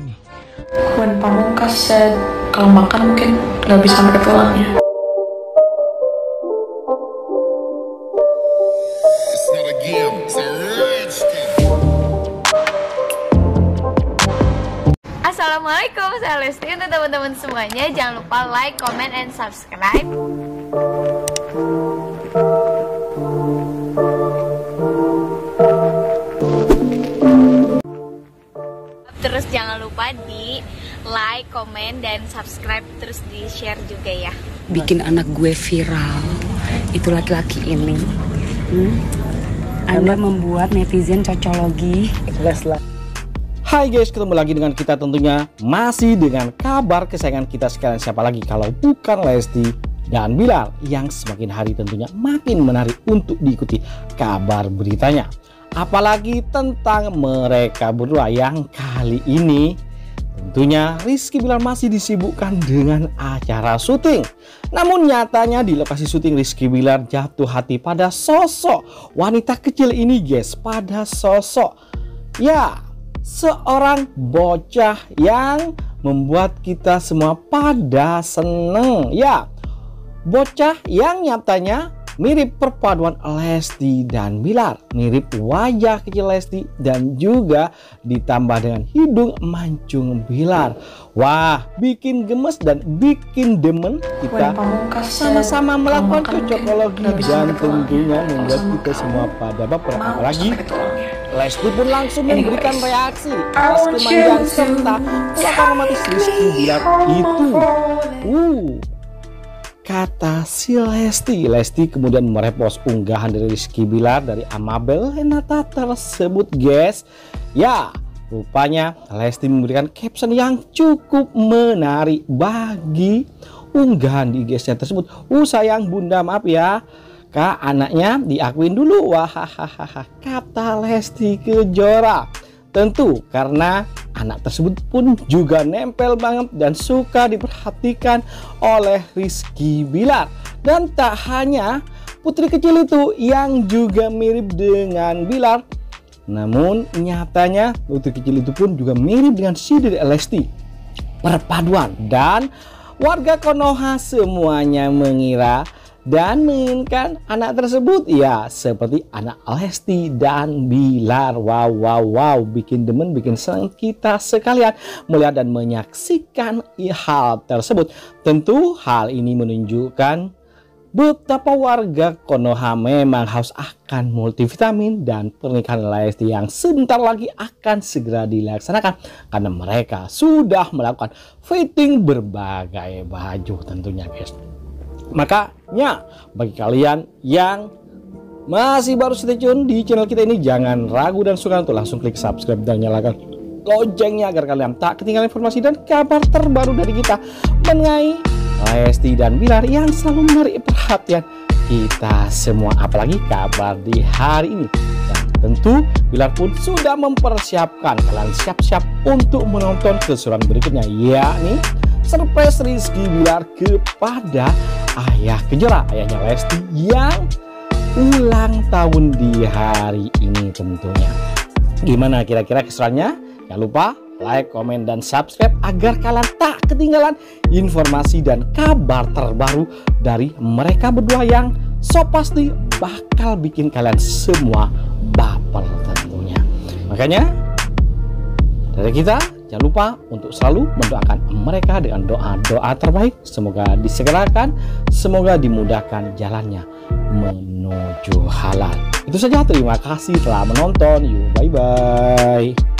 Kuen Pamungkas kalau makan mungkin nggak bisa pakai tulangnya. Assalamualaikum, saya Lesti. Untuk teman-teman semuanya, jangan lupa like, comment, and subscribe. Terus jangan lupa di like, comment, dan subscribe. Terus di share juga ya. Bikin anak gue viral. Itu laki-laki ini. Anda membuat netizen cocologi. Hai guys, ketemu lagi dengan kita tentunya masih dengan kabar kesayangan kita sekalian, siapa lagi kalau bukan Lesti dan Bilar yang semakin hari tentunya makin menarik untuk diikuti kabar beritanya. Apalagi tentang mereka berdua yang kali ini tentunya Rizky Bilar masih disibukkan dengan acara syuting. Namun nyatanya di lokasi syuting Rizky Bilar jatuh hati pada sosok wanita kecil ini guys, pada sosok seorang bocah yang membuat kita semua pada seneng. Bocah yang nyatanya mirip perpaduan Lesti dan Bilar, mirip wajah kecil Lesti dan juga ditambah dengan hidung mancung Bilar. Wah, bikin gemes dan bikin demen kita sama-sama melakukan cocokologi dan tentunya membuat kita semua pada baper. Apalagi Lesti pun langsung memberikan reaksi atas kemanjaan serta pelakon romantis Rizky Bilar itu. Kata si Lesti kemudian merepost unggahan dari Rizky Bilar dari Amabel Renata tersebut guys. Rupanya Lesti memberikan caption yang cukup menarik bagi unggahan di IG-nya tersebut. Sayang bunda, maaf ya Kak, anaknya diakuin dulu. Wahahaha, kata Lesti Kejora. Tentu karena anak tersebut pun juga nempel banget dan suka diperhatikan oleh Rizky Bilar. Dan tak hanya putri kecil itu yang juga mirip dengan Bilar, namun nyatanya putri kecil itu pun juga mirip dengan si Dede Lesti. Perpaduan dan warga Konoha semuanya mengira dan menginginkan anak tersebut seperti anak Lesti dan Bilar. Wow, bikin demen, bikin senang kita sekalian melihat dan menyaksikan hal tersebut. Tentu hal ini menunjukkan betapa warga Konoha memang haus akan multivitamin dan pernikahan Lesti yang sebentar lagi akan segera dilaksanakan karena mereka sudah melakukan fitting berbagai baju tentunya guys. Makanya bagi kalian yang masih baru stay tune di channel kita ini, jangan ragu dan suka untuk langsung klik subscribe dan nyalakan loncengnya agar kalian tak ketinggalan informasi dan kabar terbaru dari kita mengenai Lesti dan Bilar yang selalu menarik perhatian kita semua. Apalagi kabar di hari ini. Dan tentu Bilar pun sudah mempersiapkan kalian siap-siap untuk menonton keseruan berikutnya, yakni surprise Rizky Bilar kepada Ayah Kejora, ayahnya Lesti yang ulang tahun di hari ini tentunya. Gimana kira-kira keseruannya? Jangan lupa like, komen, dan subscribe agar kalian tak ketinggalan informasi dan kabar terbaru dari mereka berdua yang so pasti bakal bikin kalian semua baper tentunya. Makanya dari kita jangan lupa untuk selalu mendoakan mereka dengan doa-doa terbaik. Semoga disegerakan, semoga dimudahkan jalannya menuju halal. Itu saja, terima kasih telah menonton. Bye-bye.